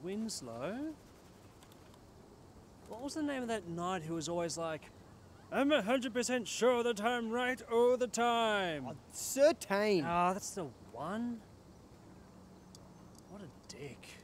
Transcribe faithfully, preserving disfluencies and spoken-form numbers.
Winslow? What was the name of that knight who was always like, I'm a hundred percent sure that I'm right all the time? Oh, Certain. Ah, oh, that's the one? What a dick.